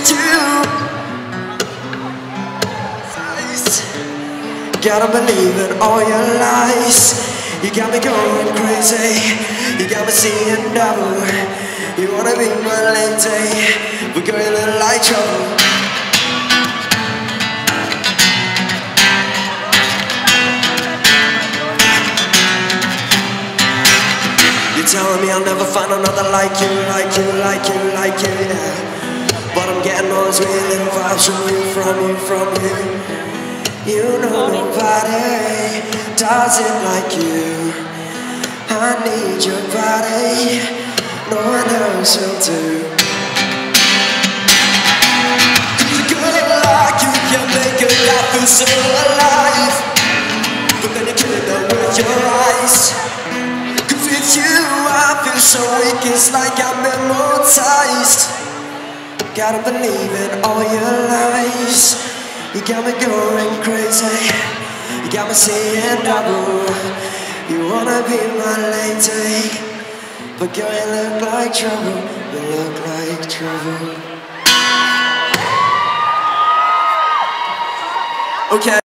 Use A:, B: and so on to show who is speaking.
A: with you. Gotta believe in all your lies. You got me going crazy. You got me seeing double. You wanna be my lady, but girl, you look like trouble. You're telling me I'll never find another like you, like you, like you, like you, yeah. But I'm getting all those weird little vibes from you, from you, from you. You know nobody does it like you. I need your body, no one else will do. Cause a girl like you can make a guy feel so alive, but then you kill them with your eyes. Cause with you I feel so weak, it's like I'm immortalized. Gotta believe in all your lies. You got me going crazy. You got me seeing double. You wanna be my lady, but girl, you look like trouble. You look like trouble. Okay.